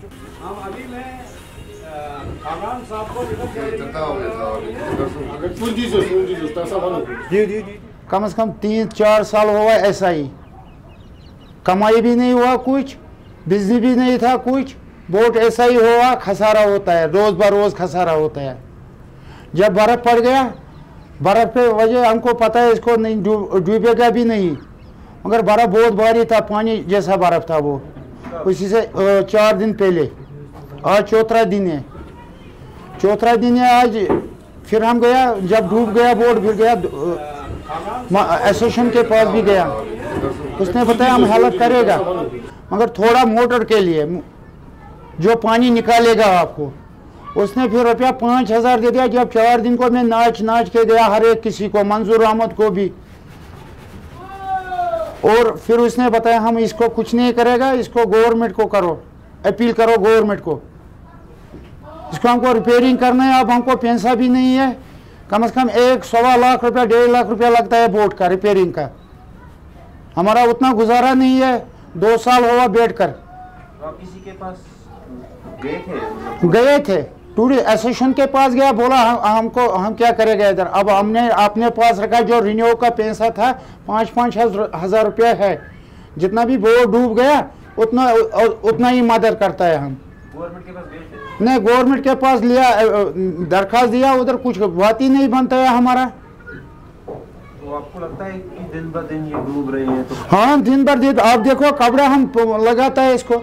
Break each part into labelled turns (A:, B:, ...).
A: अभी मैं खान साहब को
B: कम से कम 3-4 साल हुआ ऐसा ही, कमाई भी नहीं हुआ कुछ, बिजली भी नहीं था कुछ, बोट ऐसा ही हुआ, खसारा होता है, रोज बरोज खसारा होता है। जब बर्फ पड़ गया, बर्फ पे वजह हमको पता है इसको नहीं डूबेगा भी नहीं, मगर बर्फ बहुत भारी था, पानी जैसा बर्फ था वो। उसी से 4 दिन पहले, आज चौथा दिन है, आज। फिर हम गया, जब डूब गया बोट, फिर गया एसोसिएशन के पास भी गया, उसने बताया हम हेल्प करेगा, मगर थोड़ा मोटर के लिए जो पानी निकालेगा आपको। उसने फिर रुपया 5,000 दे दिया। जब 4 दिन को मैं नाच के गया हर एक किसी को, मंजूर अहमद को भी, और फिर उसने बताया हम इसको कुछ नहीं करेगा, इसको गवर्नमेंट को करो, अपील करो गवर्नमेंट को, इसको हमको रिपेयरिंग करना है। अब हमको पैसा भी नहीं है, कम से कम 1-1.25 लाख रुपया 1.5 लाख रुपया लगता है बोट का रिपेयरिंग का, हमारा उतना गुजारा नहीं है। 2 साल हुआ बैठ कर।
A: आप किसी के पास
B: गए थे टूरिस्ट एसोसिएशन के पास गया, बोला हम क्या करेंगे इधर। अब हमने अपने पास रखा जो रिन्यू का पैसा था 5-5 हज़ार रुपया है, जितना भी बोट डूब गया उतना ही मदद करता है। हम
A: गवर्नमेंट के पास गए थे?
B: नहीं, गवर्नमेंट के पास लिया, दरखास्त दिया, उधर कुछ बात ही नहीं बनता है हमारा।
A: तो आपको लगता है कि दिन ब दिन ये डूब रहे हैं? तो
B: हाँ, दिन भर दिन। आप देखो कपड़ा हम लगाता है इसको,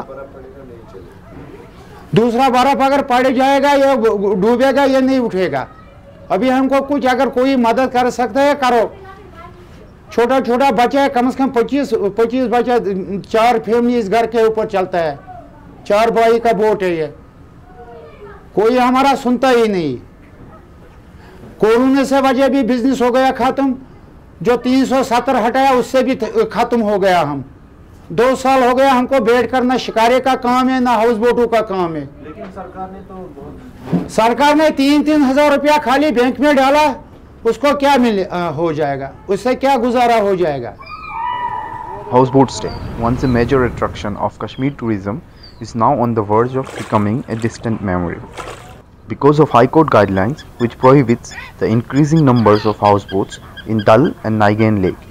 B: दूसरा बर्फ अगर पड़ जाएगा या डूबेगा या नहीं उठेगा। अभी हमको कुछ अगर कोई मदद कर सकता है करो। छोटा बच्चा है, कम से कम 25 बच्चा, 4 फैमिली इस घर के ऊपर चलता है, 4 भाई का बोट है ये, कोई हमारा सुनता ही नहीं। कोरोना से वजह भी बिजनेस हो गया खत्म, जो 370 हटाया उससे भी खत्म हो गया। हम 2 साल हो गया हमको बैठ कर, ना शिकारे का काम है ना हाउस बोटों का काम है।
A: लेकिन
B: सरकार ने 3-3 हज़ार रुपया खाली बैंक में डाला, उसको क्या हो जाएगा, उससे क्या गुजारा हो जाएगा।
C: Houseboat stay, once a major attraction of Kashmir tourism, is now on the verge of becoming a distant memory because of High Court guidelines which prohibits the increasing numbers of houseboats in Dal and Naigaon Lake.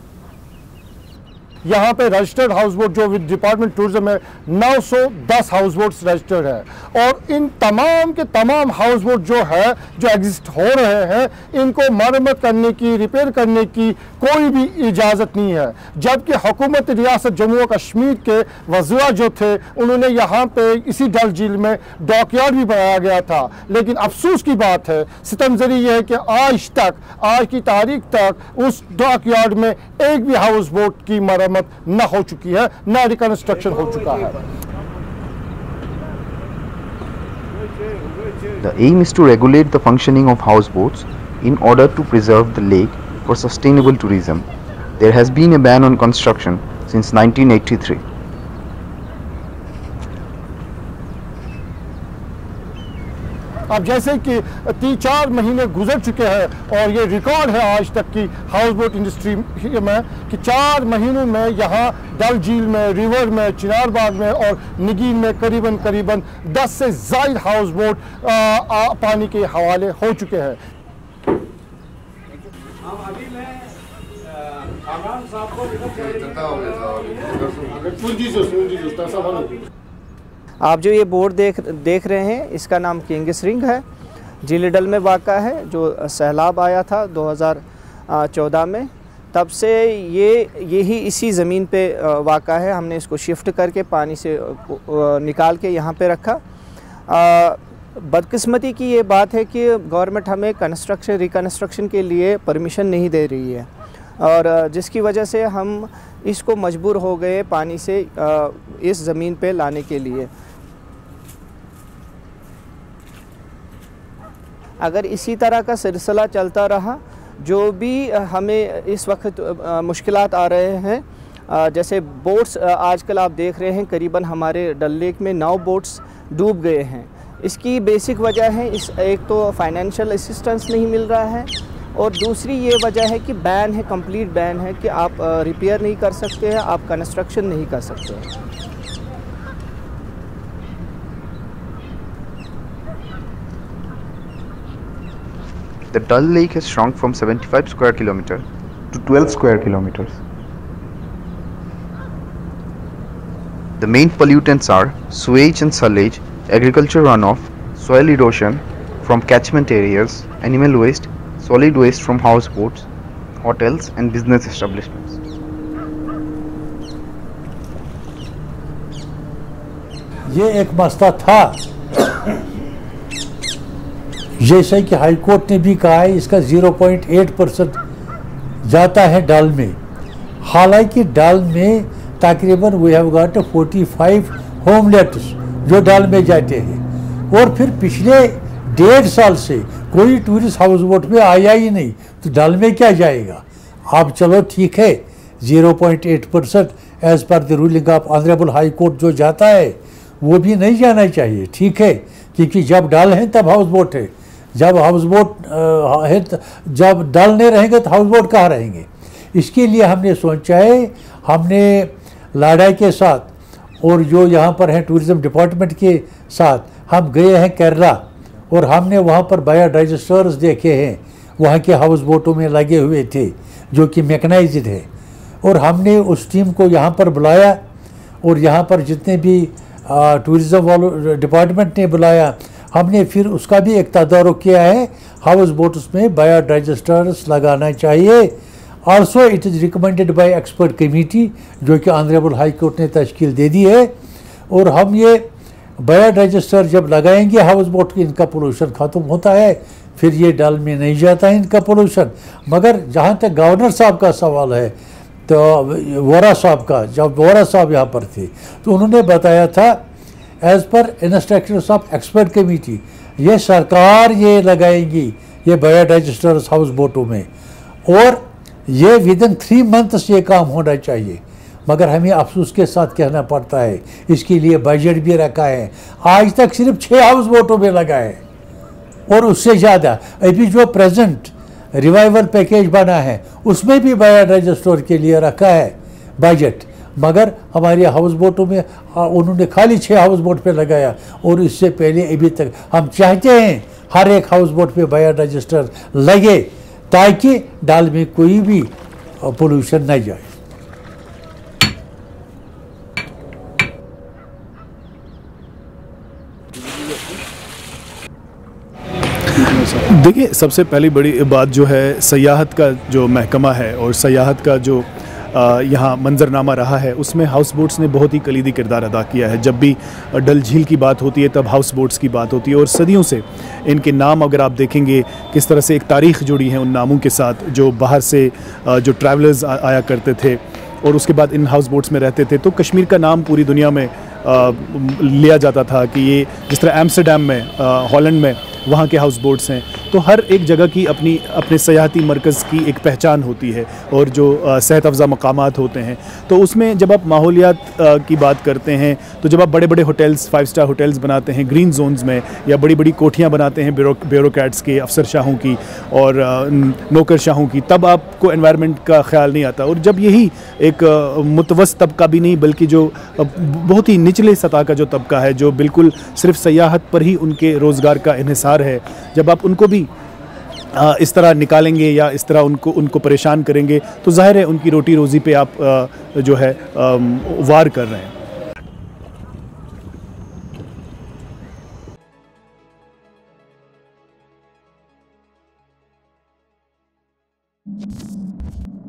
D: यहाँ पे registered house boat जो with department tourism है 910 house boats registered है, और इन तमाम के तमाम house boat जो है जो एग्जिस्ट हो रहे हैं, इनको मरम्मत करने की, रिपेयर करने की कोई भी इजाज़त नहीं है। जबकि हुकूमत रियासत जम्मू और कश्मीर के वज़ीर जो थे, उन्होंने यहाँ पे इसी डल झील में डॉकयार्ड भी बनाया गया था। लेकिन अफसोस की बात है, सितमज़री ये है कि आज की तारीख तक उस डॉकयार्ड में एक भी हाउस बोट की मरम्मत न हो चुकी है, न रिकंस्ट्रक्शन हो चुका है।
C: The aim is to regulate the functioning of houseboats in order to preserve the lake for sustainable tourism. There has been a ban on construction since 1983.
D: अब जैसे कि 3-4 महीने गुजर चुके हैं और ये रिकॉर्ड है आज तक की हाउस बोट इंडस्ट्री में कि 4 महीनों में यहाँ डल झील में, रिवर में, चिनार बाग में और निगीन में करीबन 10 से ज़ायद हाउस बोट पानी के हवाले हो चुके हैं।
A: अभी मैं खान साहब को
E: आप जो ये बोट देख रहे हैं, इसका नाम किंग्स रिंग है, झील डल में वाक़ा है। जो सैलाब आया था 2014 में, तब से यही इसी ज़मीन पे वाक़ा है। हमने इसको शिफ्ट करके पानी से निकाल के यहाँ पे रखा। बदकिस्मती की ये बात है कि गवर्नमेंट हमें रिकन्स्ट्रक्शन के लिए परमिशन नहीं दे रही है, और जिसकी वजह से हम इसको मजबूर हो गए पानी से इस ज़मीन पे लाने के लिए। अगर इसी तरह का सिलसिला चलता रहा, जो भी हमें इस वक्त मुश्किलात आ रहे हैं, जैसे बोट्स आजकल आप देख रहे हैं करीबन हमारे डल लेक में 9 बोट्स डूब गए हैं। इसकी बेसिक वजह है एक तो फाइनेंशियल असिस्टेंस नहीं मिल रहा है, और दूसरी ये वजह है कि बैन है, कंप्लीट बैन है कि आप रिपेयर नहीं कर सकते हैं, आप कंस्ट्रक्शन नहीं कर सकते हैं।
C: The Dal Lake has shrunk from 75 square kilometer to 12 square kilometers. The main pollutants are sewage and sullage, agriculture runoff, soil erosion from catchment areas, animal waste, solid waste from houseboats, hotels and business establishments.
F: ये एक मसला था, जैसे कि high court ने भी कहा है इसका 0.8% जाता है डल में। हालांकि डल में तकरीबन वी हैव गॉट 45 होमलेट्स जो डल में जाते हैं, और फिर पिछले 1.5 साल से कोई टूरिस्ट हाउस बोट में आया ही नहीं, तो डल में क्या जाएगा। अब चलो ठीक है 0.8% as per the ruling of honourable high court जो जाता है वो भी नहीं जाना चाहिए, ठीक है, क्योंकि जब डल है तब हाउस बोट है, जब हाउस बोट है जब डल नहीं रहेंगे तो हाउस बोट कहाँ रहेंगे। इसके लिए हमने सोचा है, हमने लाड़ा के साथ और जो यहाँ पर है टूरिज़म डिपार्टमेंट के साथ हम गए हैं केरला, और हमने वहाँ पर बायोडाइजेस्टर्स देखे हैं, वहाँ के हाउस बोटों में लगे हुए थे जो कि मैकेनाइज्ड है, और हमने उस टीम को यहाँ पर बुलाया, और यहाँ पर जितने भी टूरिज़म वालों डिपार्टमेंट ने बुलाया, हमने फिर उसका भी एक तदारुक किया है, हाउस बोट्स में बायोडाइजेस्टर्स लगाना चाहिए। Also it is recommended by expert committee जो कि ऑनरेबल हाई कोर्ट ने तश्कील दे दी है, और हम ये बायोडाइजेस्टर जब लगाएंगे हाउस बोट की, इनका पोल्यूशन ख़त्म होता है, फिर ये डल में नहीं जाता है इनका पोल्यूशन। मगर जहाँ तक गवर्नर साहब का सवाल है, तो वोरा साहब का, जब वोरा साहब यहाँ पर थे तो उन्होंने बताया था as per instructions of expert committee ये सरकार ये लगाएंगी ये बायोडाइजेस्टर्स हाउस बोटों में, और ये विदिन 3 मंथ्स ये काम होना चाहिए। मगर हमें अफसोस के साथ कहना पड़ता है, इसके लिए बजट भी रखा है, आज तक सिर्फ 6 हाउस बोटों में लगा है, और उससे ज़्यादा अभी जो प्रेजेंट रिवाइवल पैकेज बना है उसमें भी बायोडाइजेस्टर के लिए रखा है बजट, मगर हमारे हाउस बोटों में उन्होंने खाली 6 हाउस बोट पे लगाया, और इससे पहले अभी तक हम चाहते हैं हर एक हाउस बोट पे बायोडाइजेस्टर लगे ताकि डल में कोई भी पोल्यूशन न जाए।
G: देखिए, सबसे पहली बड़ी बात जो है सयाहत का जो महकमा है और सयाहत का जो यहाँ मंजरनामा रहा है, उसमें हाउस बोट्स ने बहुत ही कलीदी किरदार अदा किया है। जब भी डल झील की बात होती है तब हाउस बोट्स की बात होती है, और सदियों से इनके नाम अगर आप देखेंगे किस तरह से एक तारीख़ जुड़ी है उन नामों के साथ, जो बाहर से जो ट्रैवलर्स आया करते थे और उसके बाद इन हाउस बोट्स में रहते थे, तो कश्मीर का नाम पूरी दुनिया में लिया जाता था कि ये जिस तरह एम्स्टर्डम में, हॉलैंड में वहाँ के हाउस बोट्स हैं, तो हर एक जगह की अपने सयाहती मरकज़ की एक पहचान होती है, और जो सेहत अफ़ज़ा मकामात होते हैं, तो उसमें जब आप माहौलियात की बात करते हैं, तो जब आप बड़े बड़े होटल्स 5 स्टार होटल्स बनाते हैं ग्रीन जोन्स में, या बड़ी बड़ी कोठियाँ बनाते हैं ब्यूरोक्रेट्स के, अफसरशाहों की और नौकरशाहों की, तब आपको एनवायरनमेंट का ख्याल नहीं आता। और जब यही एक मुतवस्सित तबका भी नहीं बल्कि जो बहुत ही निचले सतह का जो तबका है, जो बिल्कुल सिर्फ सयाहत पर ही उनके रोज़गार का इन्हिसार है, जब आप उनको भी इस तरह निकालेंगे या इस तरह उनको परेशान करेंगे, तो ज़ाहिर है उनकी रोटी रोज़ी पे आप जो है वार कर रहे हैं।